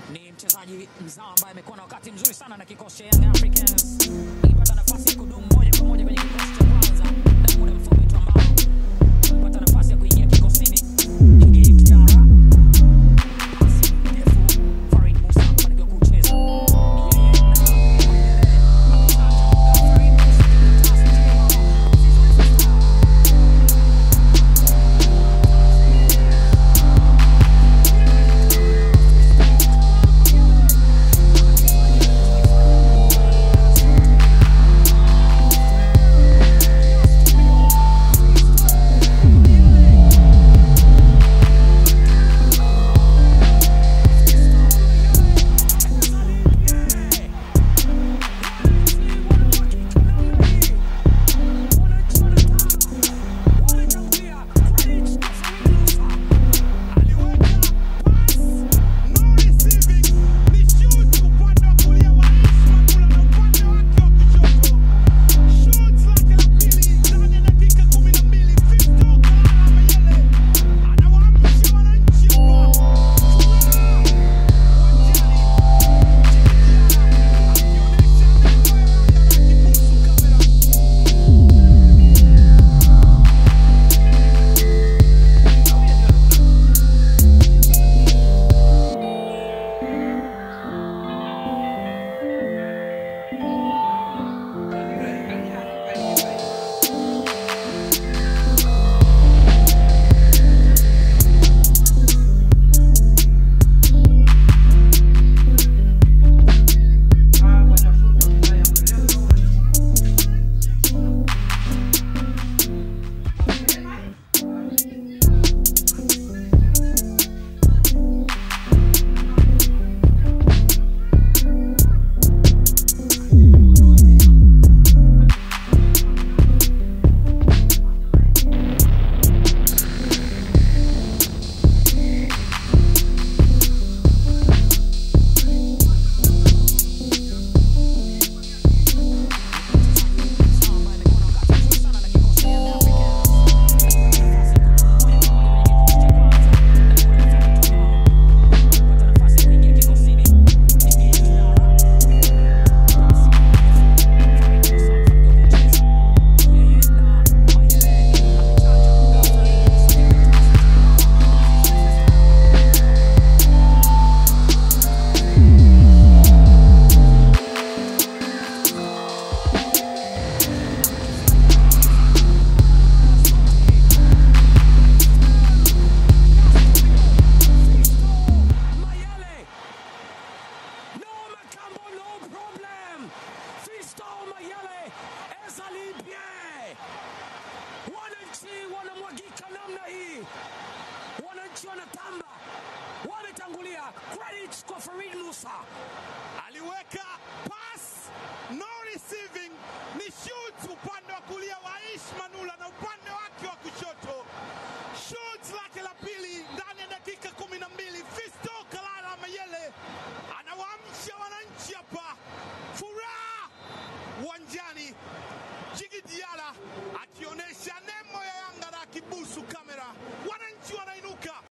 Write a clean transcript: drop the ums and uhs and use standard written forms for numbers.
Ni mchezaji mzao ambaye amekuwa na wakati mzuri sana na kikosi cha Young Africans. Alipata nafasi ya kudumu moja kwa moja kwenye kikosi cha kwanza na muda mfupi tu ambao alipata nafasi ya kuingia kikosini. Ingi Diarra. Pasi ndefu, Farid Musa anafanikiwa kucheza. Wananchi wanamwagika namna hii, wananchi wanatamba, wametangulia. Credit kwa Farid Musa, aliweka